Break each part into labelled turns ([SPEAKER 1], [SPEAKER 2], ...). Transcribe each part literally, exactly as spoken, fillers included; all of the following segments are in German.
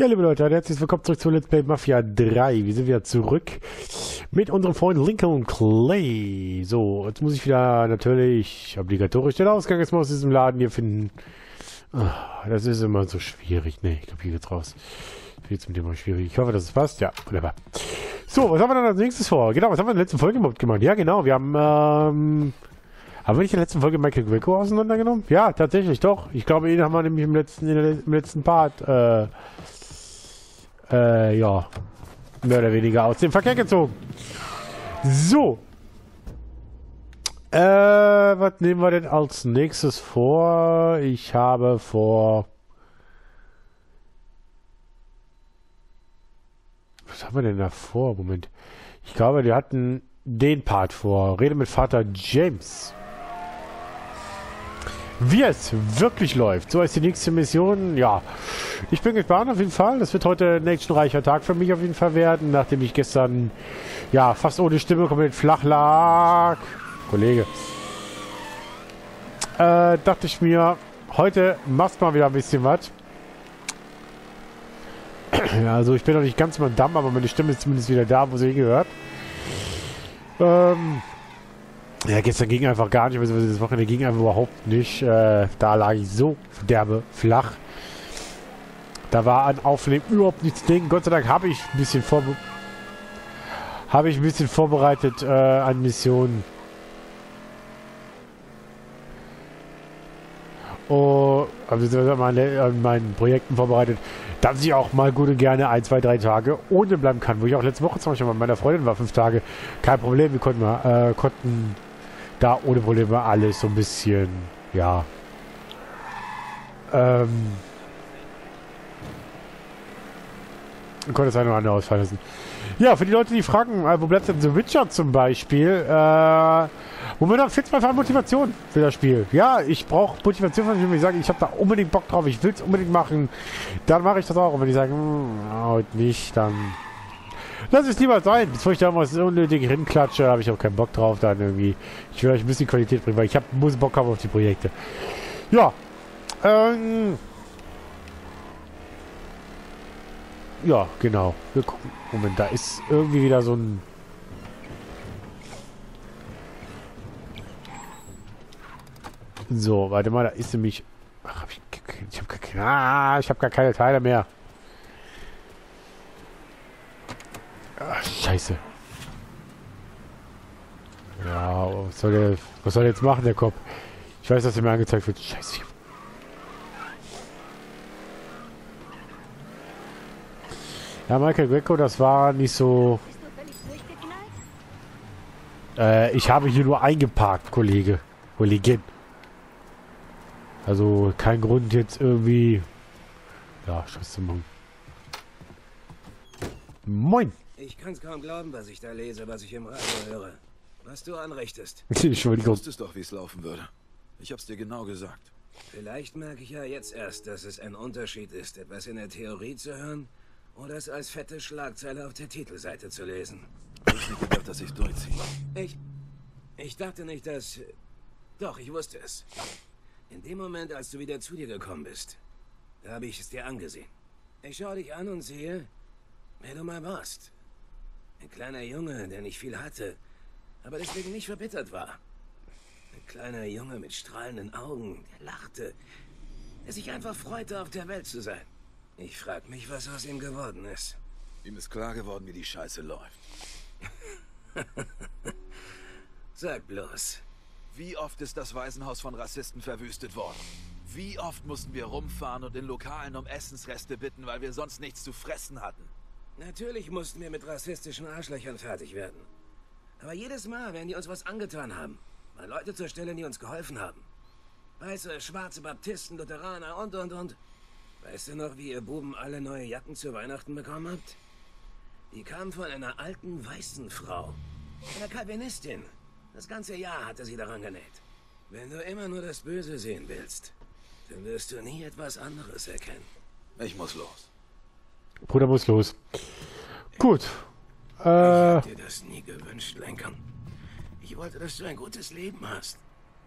[SPEAKER 1] Ja, liebe Leute, herzlich willkommen zurück zu Let's Play Mafia drei. Wir sind wieder zurück mit unserem Freund Lincoln Clay. So, jetzt muss ich wieder natürlich obligatorisch den Ausgang jetzt mal aus diesem Laden hier finden. Oh, das ist immer so schwierig. Ne, ich glaube, hier geht's raus. Jetzt mit dem mal schwierig. Ich hoffe, dass es passt. Ja, wunderbar. So, was haben wir dann als nächstes vor? Genau, was haben wir in der letzten Folge überhaupt gemacht? Ja, genau, wir haben, ähm... Haben wir nicht in der letzten Folge Michael Greco auseinandergenommen? Ja, tatsächlich, doch. Ich glaube, ihn haben wir nämlich im letzten, in der, im letzten Part, äh, äh, ja, mehr oder weniger aus dem Verkehr gezogen. So. Äh, was nehmen wir denn als nächstes vor? Ich habe vor... Was haben wir denn da vor? Moment. Ich glaube, wir hatten den Part vor. Rede mit Vater James. Wie es wirklich läuft. So ist die nächste Mission. Ja, ich bin gespannt auf jeden Fall. Das wird heute ein actionreicher Tag für mich auf jeden Fall werden, nachdem ich gestern ja fast ohne Stimme komplett flach lag. Kollege. Äh, dachte ich mir, heute machst mal wieder ein bisschen was. Also ich bin noch nicht ganz im Damm, aber meine Stimme ist zumindest wieder da, wo sie hingehört. Ähm... Ja, gestern ging einfach gar nicht, beziehungsweise das Wochenende ging einfach überhaupt nicht. Äh, da lag ich so derbe flach. Da war an Aufnehmen überhaupt nichts Ding. Gott sei Dank habe ich ein bisschen vorbe habe ich ein bisschen vorbereitet äh, an Missionen. Oh, also an meinen Projekten vorbereitet, dass ich auch mal gut und gerne ein, zwei, drei Tage ohne bleiben kann. Wo ich auch letzte Woche zum Beispiel mit meiner Freundin war, fünf Tage. Kein Problem, wir konnten, mal, äh, konnten da ohne Probleme alles so ein bisschen, ja, ähm, konnte es ein oder andere ausfallen lassen. Ja, für die Leute, die fragen, äh, wo bleibt denn The Witcher zum Beispiel, äh, Moment, fehlt mal Motivation für das Spiel. Ja, ich brauche Motivation, wenn ich sage, ich habe da unbedingt Bock drauf, ich will es unbedingt machen, dann mache ich das auch. Und wenn die sagen, hm, heute nicht, dann lass es lieber sein, bevor ich da mal so unnötig hinklatsche, habe ich auch keinen Bock drauf, dann irgendwie. Ich will euch ein bisschen Qualität bringen, weil ich hab, muss Bock haben auf die Projekte. Ja, ähm, ja, genau. Wir gucken. Moment, da ist irgendwie wieder so ein... So, warte mal, da ist nämlich... Ach, hab ich... Ich habe gar, ah, ich hab gar keine Teile mehr. Ach, scheiße. Ja, was soll der... Was soll der jetzt machen, der Kopf? Ich weiß, dass er mir angezeigt wird. Scheiße. Ja, Michael Greco, das war nicht so... Äh, ich habe hier nur eingeparkt, Kollege. Kollegin. Also, kein Grund jetzt irgendwie... Ja, scheiße, Mann. Moin!
[SPEAKER 2] Ich kann's kaum glauben, was ich da lese, was ich im Radio höre. Was du anrichtest.
[SPEAKER 1] Entschuldigung.
[SPEAKER 3] Du wusstest doch, wie es laufen würde. Ich hab's dir genau gesagt.
[SPEAKER 2] Vielleicht merke ich ja jetzt erst, dass es ein Unterschied ist, etwas in der Theorie zu hören oder es als fette Schlagzeile auf der Titelseite zu lesen.
[SPEAKER 3] Du hast nicht gedacht, dass ich durchziehe.
[SPEAKER 2] Ich... Ich dachte nicht, dass... Doch, ich wusste es. In dem Moment, als du wieder zu dir gekommen bist, da habe ich es dir angesehen. Ich schaue dich an und sehe, wer du mal warst. Ein kleiner Junge, der nicht viel hatte, aber deswegen nicht verbittert war. Ein kleiner Junge mit strahlenden Augen, der lachte, der sich einfach freute, auf der Welt zu sein. Ich frage mich, was aus ihm geworden ist.
[SPEAKER 3] Ihm ist klar geworden, wie die Scheiße läuft.
[SPEAKER 2] Sag bloß.
[SPEAKER 3] Wie oft ist das Waisenhaus von Rassisten verwüstet worden? Wie oft mussten wir rumfahren und in Lokalen um Essensreste bitten, weil wir sonst nichts zu fressen hatten?
[SPEAKER 2] Natürlich mussten wir mit rassistischen Arschlöchern fertig werden. Aber jedes Mal, wenn die uns was angetan haben, waren Leute zur Stelle, die uns geholfen haben. Weiße, schwarze Baptisten, Lutheraner und, und, und. Weißt du noch, wie ihr Buben alle neue Jacken zu Weihnachten bekommen habt? Die kamen von einer alten, weißen Frau. Einer Calvinistin. Das ganze Jahr hatte sie daran genäht. Wenn du immer nur das Böse sehen willst, dann wirst du nie etwas anderes erkennen.
[SPEAKER 3] Ich muss los.
[SPEAKER 1] Bruder muss los. Gut. Äh,
[SPEAKER 2] ich hab dir das nie gewünscht, Lincoln. Ich wollte, dass du ein gutes Leben hast.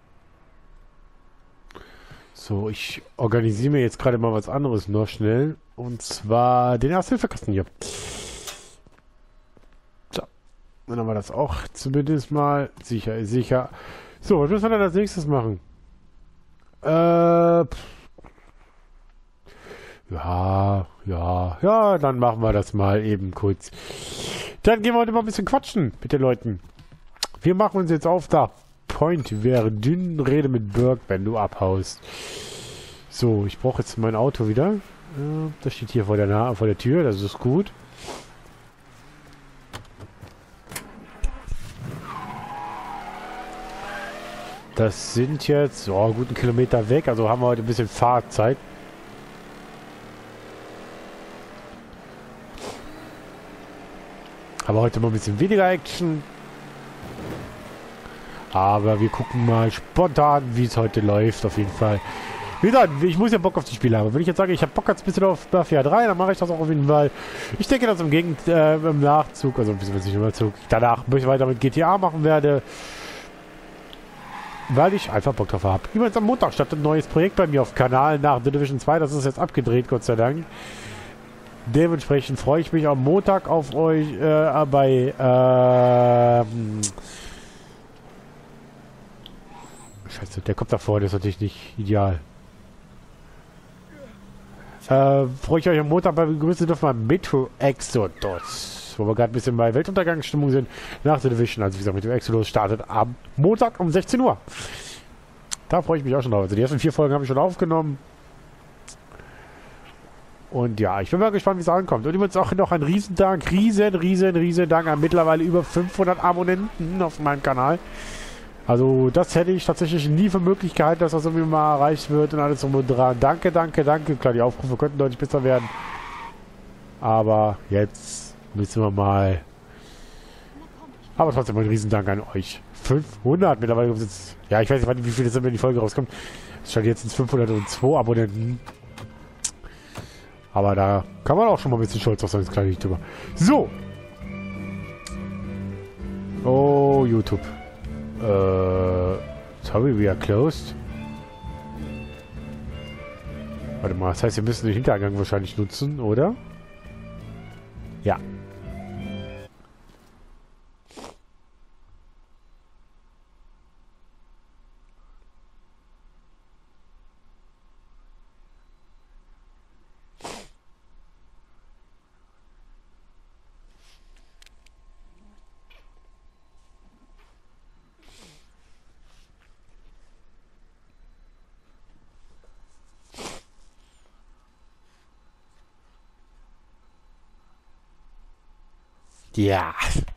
[SPEAKER 1] So, ich organisiere mir jetzt gerade mal was anderes noch schnell. Und zwar den Ersthilfekasten hier. So. Dann haben wir das auch zumindest mal. Sicher ist sicher. So, was müssen wir dann als nächstes machen? Äh. Ja, ja, ja, dann machen wir das mal eben kurz. Dann gehen wir heute mal ein bisschen quatschen mit den Leuten. Wir machen uns jetzt auf da. Point wäre dünn, rede mit Burke, wenn du abhaust. So, ich brauche jetzt mein Auto wieder. Ja, das steht hier vor der, Na vor der Tür, das ist gut. Das sind jetzt oh, guten Kilometer weg, also haben wir heute ein bisschen Fahrzeit. Aber heute mal ein bisschen weniger Action. Aber wir gucken mal spontan, wie es heute läuft, auf jeden Fall. Wie gesagt, ich muss ja Bock auf die Spiele haben. Wenn ich jetzt sage, ich habe Bock jetzt ein bisschen auf Mafia drei, dann mache ich das auch auf jeden Fall. Ich denke, dass im Gegend, äh, im Nachzug, also nicht im Nachzug, danach ich weiter mit G T A machen werde. Weil ich einfach Bock drauf habe. Übrigens am Montag startet ein neues Projekt bei mir auf dem Kanal nach The Division zwei. Das ist jetzt abgedreht, Gott sei Dank. Dementsprechend freue ich mich am Montag auf euch äh, bei äh, Scheiße, der kommt davor, das ist natürlich nicht ideal. Äh, freue ich euch am Montag bei begrüßen dürfen wir Metro Exodus, wo wir gerade ein bisschen bei Weltuntergangsstimmung sind, nach The Division. Also wie gesagt, Metro Exodus startet am Montag um sechzehn Uhr. Da freue ich mich auch schon drauf. Also die ersten vier Folgen habe ich schon aufgenommen. Und ja, ich bin mal gespannt, wie es ankommt. Und übrigens auch noch ein Riesendank, riesen, riesen, riesen Dank an mittlerweile über fünfhundert Abonnenten auf meinem Kanal. Also das hätte ich tatsächlich nie für möglich gehalten, dass das irgendwie mal erreicht wird und alles drum und dran. Danke, danke, danke. Klar, die Aufrufe könnten deutlich besser werden. Aber jetzt müssen wir mal... Aber trotzdem ein Riesendank an euch. fünfhundert mittlerweile. Jetzt, ja, ich weiß nicht, wie viele sind, wenn die Folge rauskommt. Es stand jetzt ins fünfhundertzwei Abonnenten. Aber da kann man auch schon mal ein bisschen stolz auf sein, das kleine YouTuber. So. Oh, YouTube. Äh, sorry, we are closed. Warte mal, das heißt, wir müssen den Hintergang wahrscheinlich nutzen, oder? Ja. Ja.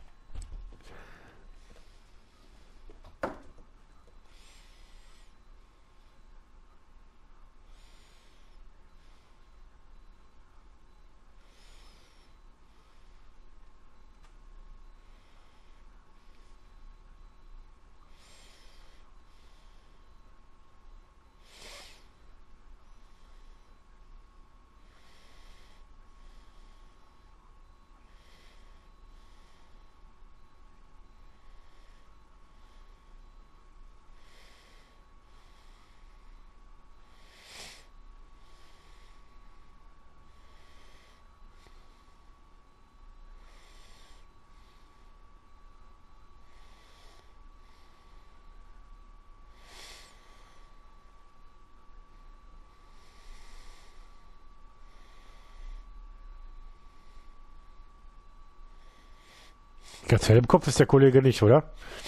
[SPEAKER 1] Ganz hell im Kopf ist der Kollege nicht, oder?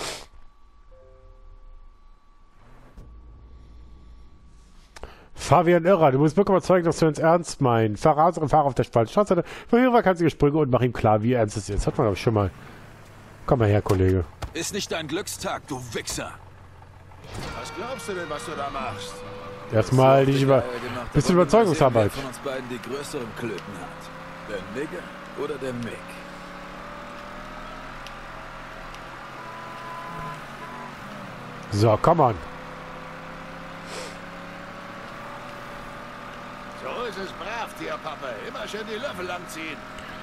[SPEAKER 1] Fabian Irrer, du musst wirklich überzeugen, dass du uns ernst meinst. Fahrer unseren Fahrer auf der Straße. Verhörer kannst du Sprünge und mach ihm klar, wie ernst es ist. Hat man aber schon mal. Komm mal her, Kollege.
[SPEAKER 3] Ist nicht dein Glückstag, du Wichser.
[SPEAKER 4] Was glaubst du denn, was du da machst?
[SPEAKER 1] Erstmal nicht über. Bisschen Überzeugungsarbeit.
[SPEAKER 3] Wer von uns beiden die größeren Klöten hat. Der Nigger oder der Mick?
[SPEAKER 1] So, komm on.
[SPEAKER 4] So ist es brav, Tierpappe. Immer schön die Löffel langziehen.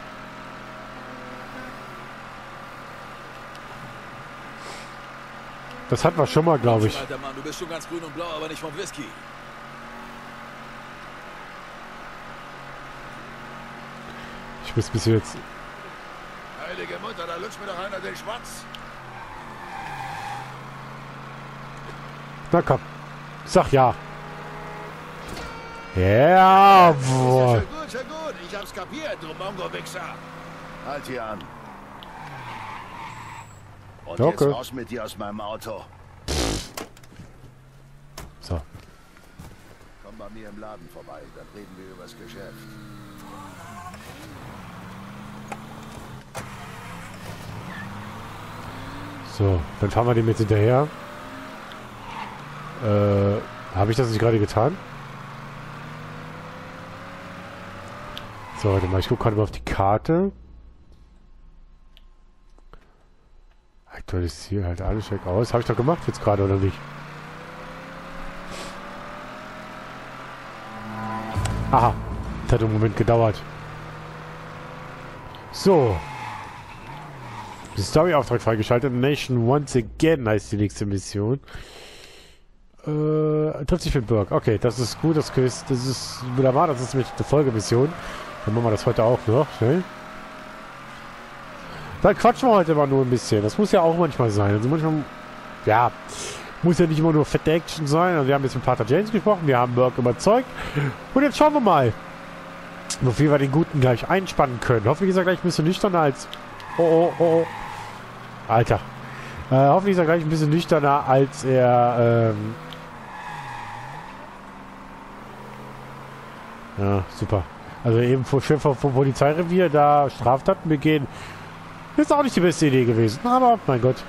[SPEAKER 1] Das hatten wir schon mal, glaube ich.
[SPEAKER 3] Alter Mann, du bist schon ganz grün und blau, aber nicht vom Whisky.
[SPEAKER 1] Ich muss bis jetzt...
[SPEAKER 4] Heilige Mutter, da lutscht mir doch einer den Schwanz.
[SPEAKER 1] Na komm. Sag ja. Ja, boah.
[SPEAKER 4] Sehr gut, sehr gut. Ich hab's kapiert, du Mongo-Wichser. Halt hier an. Und
[SPEAKER 1] Okay.
[SPEAKER 4] jetzt raus mit dir aus meinem Auto.
[SPEAKER 1] So.
[SPEAKER 4] Komm bei mir im Laden vorbei, dann reden wir übers Geschäft.
[SPEAKER 1] So, dann fahren wir dem jetzt hinterher. Äh, habe ich das nicht gerade getan? So, warte mal, ich gucke gerade mal auf die Karte. Aktualisiere halt alles, check aus. Habe ich doch gemacht jetzt gerade, oder nicht? Aha, das hat einen Moment gedauert. So. Story-Auftrag freigeschaltet. Nation Once Again heißt die nächste Mission. Äh, trifft sich mit Burke. Okay, das ist gut, das Quiz. Das ist wunderbar, das ist mit der Folgemission. Dann machen wir das heute auch noch. Schnell. Dann quatschen wir heute mal nur ein bisschen. Das muss ja auch manchmal sein. Also manchmal, ja, muss ja nicht immer nur fette Action sein. Also wir haben jetzt mit Pater James gesprochen, wir haben Burke überzeugt. Und jetzt schauen wir mal, wofür wir den Guten gleich einspannen können. Hoffentlich ist er gleich ein bisschen nüchterner als... Oh, oh, oh, oh. Alter. Äh, hoffentlich ist er gleich ein bisschen nüchterner, als er, ähm... Ja, super. Also eben vor, schön vor, vor Polizeirevier, da Straftaten begehen. Ist auch nicht die beste Idee gewesen. Aber, mein Gott.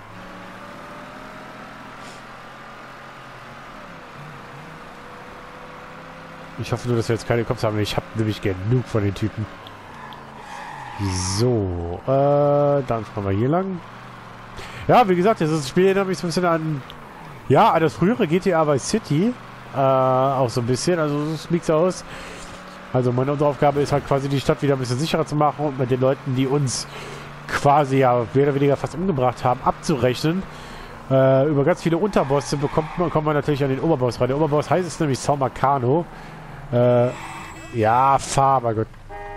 [SPEAKER 1] Ich hoffe nur, dass wir jetzt keine Cops haben. Ich habe nämlich genug von den Typen. So, äh, dann fahren wir hier lang. Ja, wie gesagt, das Spiel erinnert mich so ein bisschen an, ja, an das frühere G T A Vice City. Äh, auch so ein bisschen. Also, es liegt aus. Also, meine unsere Aufgabe ist halt quasi, die Stadt wieder ein bisschen sicherer zu machen und mit den Leuten, die uns quasi ja mehr oder weniger fast umgebracht haben, abzurechnen. Äh, über ganz viele Unterbosse bekommt man, kommt man natürlich an den Oberboss rein. Der Oberboss heißt es nämlich São Marcano. Äh, ja, fahr, mein Gott.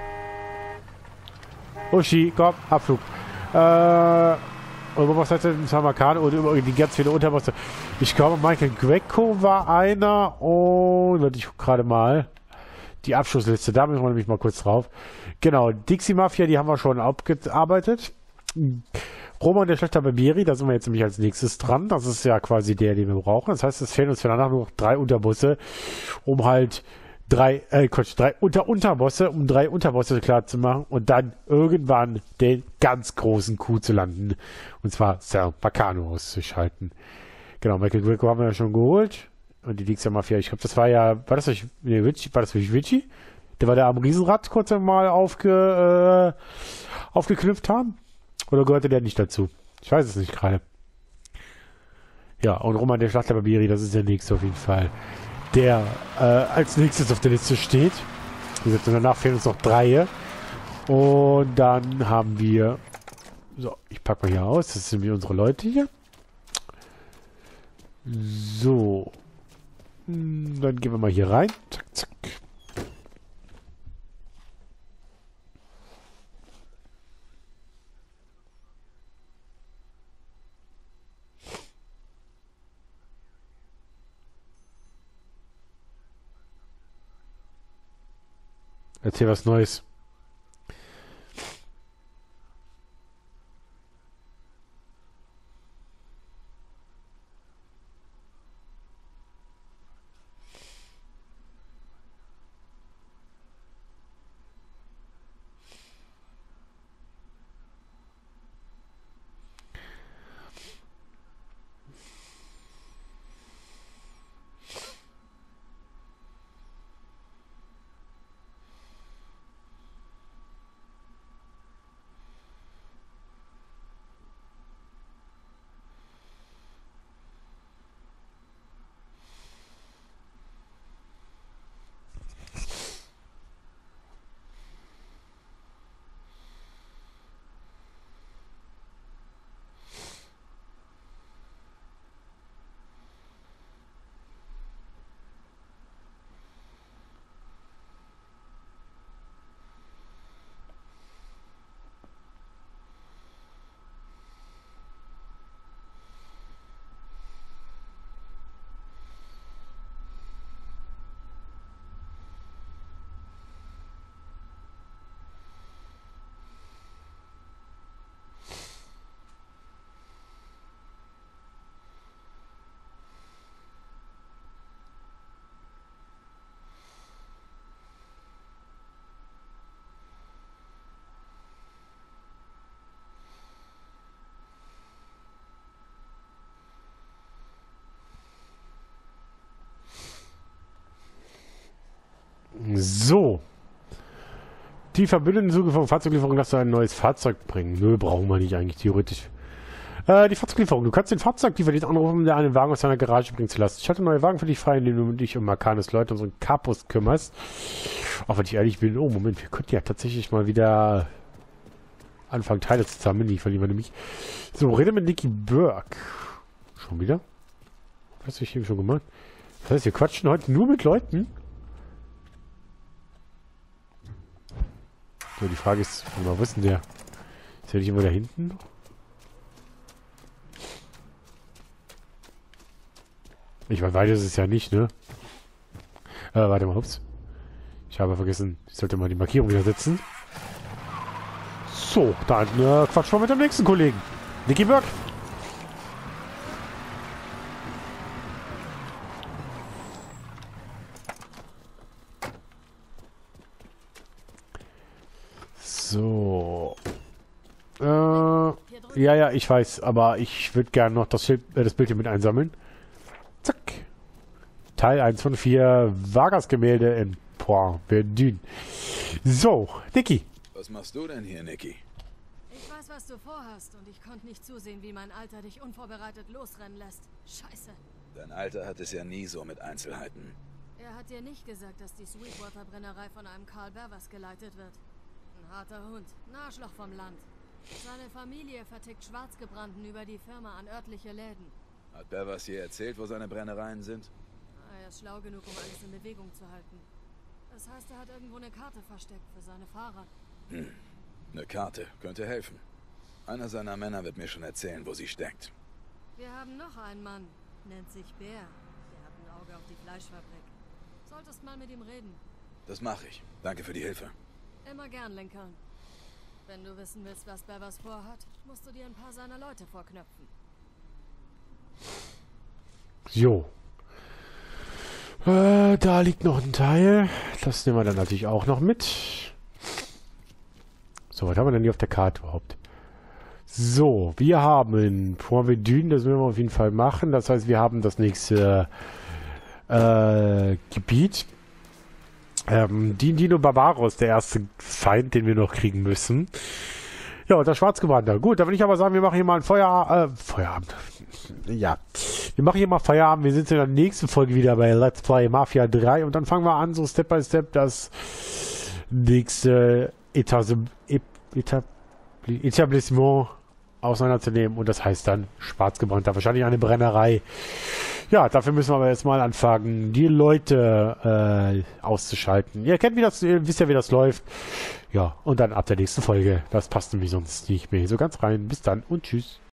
[SPEAKER 1] Uschi, komm, Abflug. Äh, Oberboss heißt es São Marcano und über die ganz viele Unterbosse. Ich glaube, Michael Greco war einer und, warte, ich guck gerade mal. Die Abschlussliste, da müssen wir nämlich mal kurz drauf. Genau, Dixie Mafia, die haben wir schon abgearbeitet. Roman der Schlechter Barbieri, da sind wir jetzt nämlich als nächstes dran. Das ist ja quasi der, den wir brauchen. Das heißt, es fehlen uns für danach nur noch drei Unterbosse, um halt drei, äh, Quatsch, drei Unter Unterbosse, um drei Unterbosse klar zu machen und dann irgendwann den ganz großen Coup zu landen. Und zwar São Marcano auszuschalten. Genau, Michael Greco haben wir ja schon geholt. Und die Dixie Mafia, ich glaube, das war ja, war das nicht, nee, Richie, war das nicht Richie? Der war da am Riesenrad kurz einmal aufge, äh, aufgeknüpft haben? Oder gehörte der nicht dazu? Ich weiß es nicht gerade. Ja, und Roman der Schlachter Barbieri, das ist der nächste auf jeden Fall. Der äh, als nächstes auf der Liste steht. Wie gesagt, und danach fehlen uns noch drei. Und dann haben wir, so, ich packe mal hier aus, das sind wir unsere Leute hier. So. Dann gehen wir mal hier rein. Zack, zack. Erzähl was Neues. So. Die verbündeten Zuge von Fahrzeuglieferung, dass du ein neues Fahrzeug bringen. Nö, brauchen wir nicht eigentlich, theoretisch. Äh, die Fahrzeuglieferung. Du kannst den Fahrzeuglieferdienst anrufen, um dir einen Wagen aus deiner Garage bringen zu lassen. Ich hatte neue Wagen für dich frei, indem du dich um Marcanes Leute, unseren Capus kümmerst. Auch wenn ich ehrlich bin, oh Moment, wir könnten ja tatsächlich mal wieder anfangen, Teile zu sammeln. Die verlieren wir nämlich. So, rede mit Nicky Burke. Schon wieder? Was habe ich eben schon gemacht? Das heißt, wir quatschen heute nur mit Leuten. So, die Frage ist, wo ist denn der? Ist der nicht immer da hinten noch? Ich weiß, weiter ist es ja nicht, ne? Äh, warte mal, ups. Ich habe vergessen, ich sollte mal die Markierung wieder setzen. So, dann äh, quatschen wir mit dem nächsten Kollegen. Nicky Burke. So. Äh, ja, ja, ich weiß, aber ich würde gerne noch das, Schild, äh, das Bild hier mit einsammeln. Zack. Teil eins von vier Vargas-Gemälde in Pointe-Verdun. So, Nicky.
[SPEAKER 3] Was machst du denn hier, Nicky?
[SPEAKER 5] Ich weiß, was du vorhast und ich konnte nicht zusehen, wie mein Alter dich unvorbereitet losrennen lässt. Scheiße.
[SPEAKER 3] Dein Alter hat es ja nie so mit Einzelheiten.
[SPEAKER 5] Er hat dir nicht gesagt, dass die Sweetwater-Brennerei von einem Karl Berwas geleitet wird. Ein harter Hund, ein Arschloch vom Land. Seine Familie vertickt Schwarzgebrannten über die Firma an örtliche Läden.
[SPEAKER 3] Hat Berwas dir erzählt, wo seine Brennereien sind?
[SPEAKER 5] Er ist schlau genug, um alles in Bewegung zu halten. Das heißt, er hat irgendwo eine Karte versteckt für seine Fahrer.
[SPEAKER 3] Hm. Eine Karte könnte helfen. Einer seiner Männer wird mir schon erzählen, wo sie steckt.
[SPEAKER 5] Wir haben noch einen Mann, nennt sich Bär. Der hat ein Auge auf die Fleischfabrik. Solltest mal mit ihm reden.
[SPEAKER 3] Das mache ich. Danke für die Hilfe.
[SPEAKER 5] Immer gern, Lincoln. Wenn du wissen willst, was Berwas vorhat, musst du dir ein paar seiner Leute vorknöpfen.
[SPEAKER 1] Jo. Äh, da liegt noch ein Teil. Das nehmen wir dann natürlich auch noch mit. So, was haben wir denn hier auf der Karte überhaupt? So, wir haben Pointe-Verdun, das werden wir auf jeden Fall machen. Das heißt, wir haben das nächste äh, Gebiet. Ähm, Dino Barbaros, der erste Feind, den wir noch kriegen müssen. Ja, und das Schwarzgewandter. Gut, da würde ich aber sagen, wir machen hier mal ein Feuer, äh, Feierabend. Ja, wir machen hier mal Feierabend. Wir sind in der nächsten Folge wieder bei Let's Play Mafia drei und dann fangen wir an, so Step by Step das nächste Etas Etab Etablissement auseinanderzunehmen und das heißt dann Schwarzgebrannter. Wahrscheinlich eine Brennerei. Ja, dafür müssen wir aber jetzt mal anfangen, die Leute äh, auszuschalten. Ihr kennt, wie das, ihr wisst ja, wie das läuft. Ja, und dann ab der nächsten Folge. Das passt nämlich sonst nicht mehr so ganz rein. Bis dann und tschüss.